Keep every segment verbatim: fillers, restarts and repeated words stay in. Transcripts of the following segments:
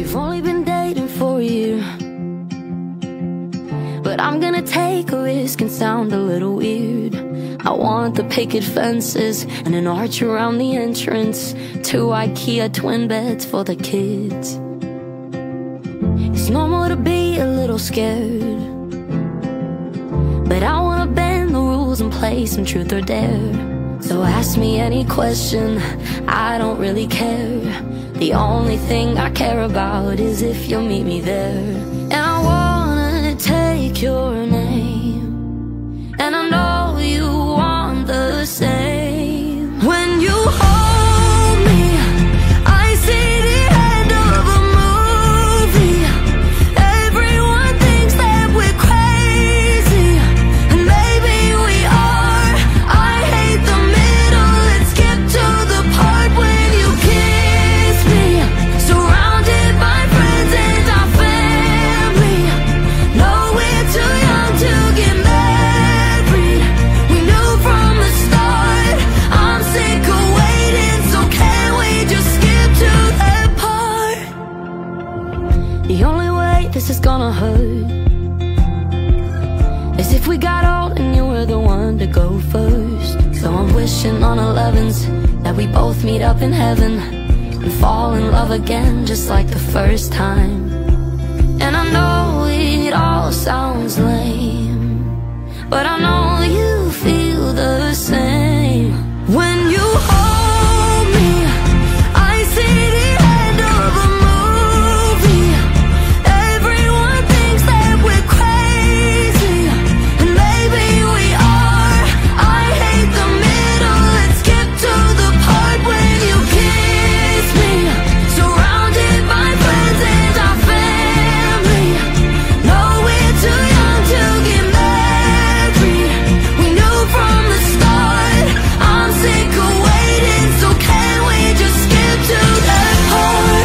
We've only been dating for a year, but I'm gonna take a risk and sound a little weird. I want the picket fences and an arch around the entrance, two IKEA twin beds for the kids. It's normal to be a little scared, but I wanna bend the rules and play some truth or dare. So ask me any question, I don't really care. The only thing I care about is if you'll meet me there. And I wanna take your name, and I know you want the same. When you hold me, I see the end of a movie. Everyone thinks that we're crazy, and maybe we are. I hate the middle, let's get to the part when you kiss me, surrounded by friends and our family. No, we're too young to get married. We knew from the start. I'm sick of waiting, so can we just skip to that part? The only way this is gonna hurt is if we got old and you were the one to go first. So I'm wishing on elevens that we both meet up in heaven and fall in love again just like the first time. And I know it all sounds lame, but I know you feel the same. When you hold me, I see the end of a movie. Everyone thinks that we're crazy, and maybe we are. I hate the middle, let's get to the part when you kiss me, surrounded by friends and our family. No, we're too young to get married. We knew from the start. I'm sick of waiting, so can we just skip to that part?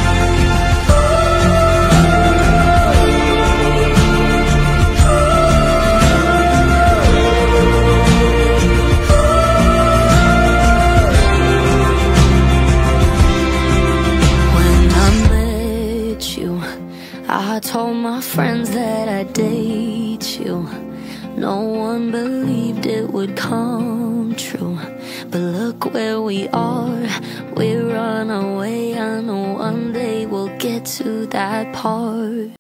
When I met you, I told my friends that I'd date you. No one believed it would come true, but look where we are. We're on our way. I know one day we'll get to that part.